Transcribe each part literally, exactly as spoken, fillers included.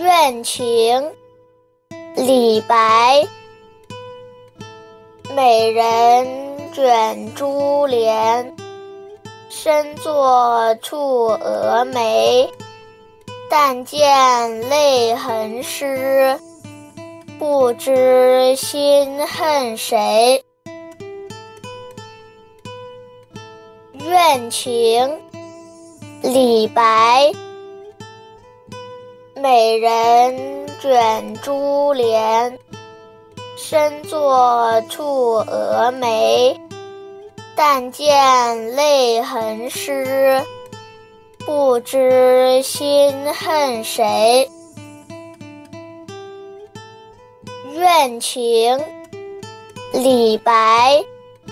怨情，李白。美人卷珠帘，身作触蛾眉。但见泪痕湿，不知心恨谁。怨情，李白。美人卷珠帘，身作触蛾眉。但见泪痕湿，不知心恨谁。怨情，李白。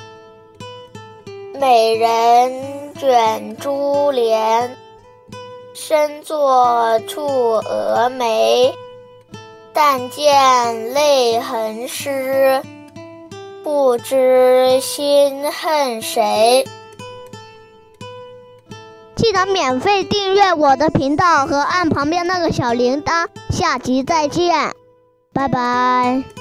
美人卷珠帘，身作触蛾眉。但见泪痕湿，不知心恨谁。 记得免费订阅我的频道和按旁边那个小铃铛，下集再见，拜拜。